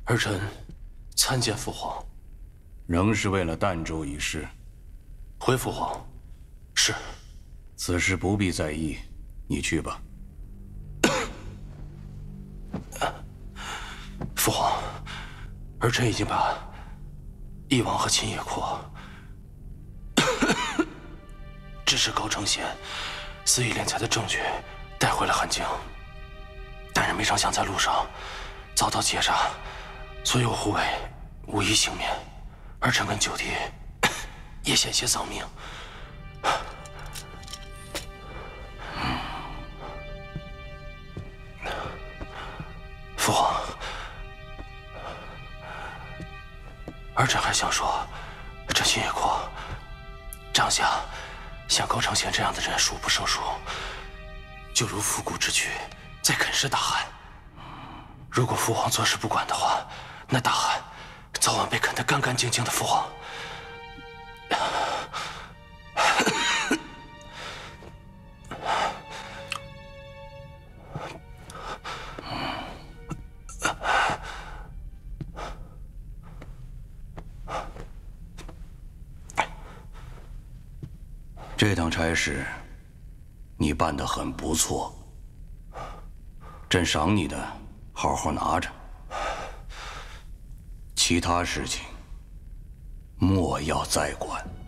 儿臣参见父皇。 仍是为了儋州一事。 回父皇。是。 此事不必在意，你去吧。 父皇，儿臣已经把翼王和秦野阔支持高承贤私欲敛财的证据带回了汉京，但是没成想在路上遭到劫杀，所有护卫无一幸免，儿臣跟九弟也险些丧命。父皇，儿臣还想说，这秦野阔帐下像高承贤这样的人数不胜数，就如伏骨之躯在啃食大汉。如果父皇坐视不管的话，那大汉早晚被啃得干干净净的。父皇， 这趟差事你办得很不错，朕赏你的，好好拿着。其他事情莫要再管。